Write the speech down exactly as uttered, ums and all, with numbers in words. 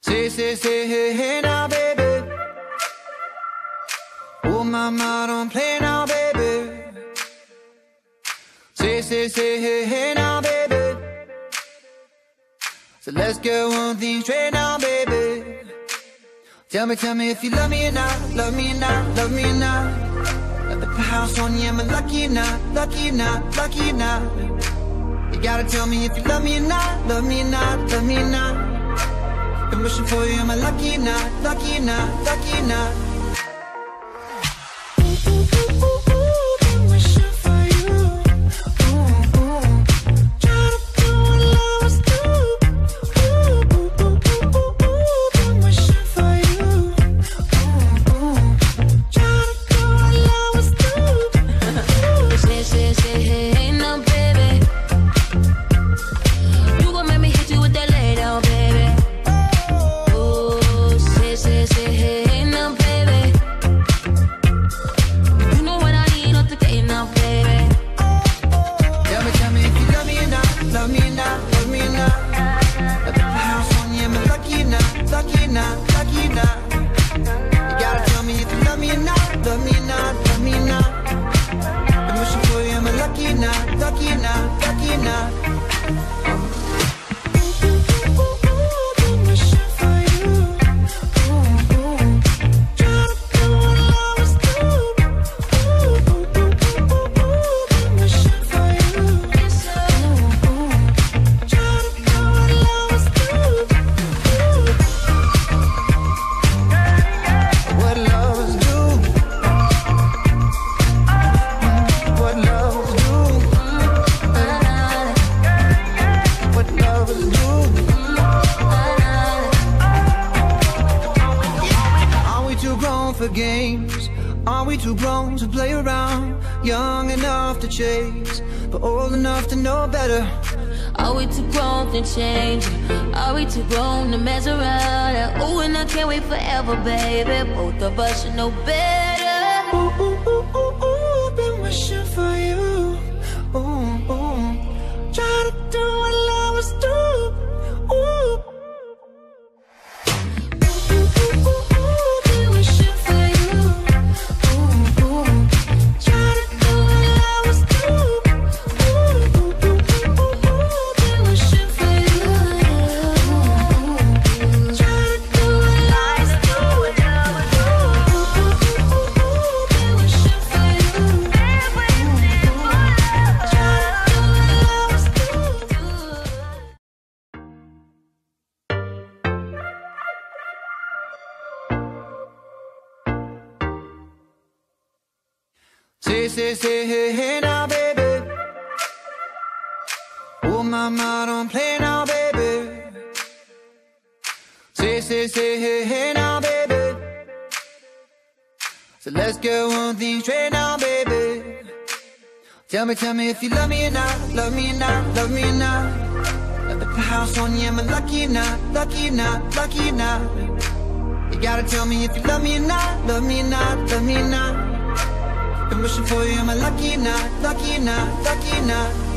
Say, say, say, hey, hey now, baby. Oh, mama, don't play now, baby. Say, say, say, hey, hey now, baby. So let's get one thing straight now, baby. Tell me, tell me if you love me or not, love me or not, love me or not. Let the house on you, am I lucky or not, lucky or not, lucky or not? You gotta tell me if you love me or not, love me or not, love me or not. Been wishing for you, am I lucky or not, lucky or not, lucky or not? For games, are we too grown to play around? Young enough to chase, but old enough to know better. Are we too grown to change? Are we too grown to mess around? Oh, and I can't wait forever, baby. Both of us should know better. Ooh, ooh, ooh, ooh, ooh, been wishing for you. Ooh, ooh, try to do what lovers do. Ooh. Say, say, say, hey, hey now, baby. Oh, mama, don't play now, baby. Say, say, say, hey, hey now, baby. So let's get one thing straight now, baby. Tell me, tell me if you love me or not, love me or not, love me or not. Let the house on you, am I lucky or not, lucky or not, lucky or not? You gotta tell me if you love me or not, love me or not, love me or not. Been wishing for you, am I lucky or not, lucky or not, lucky or not?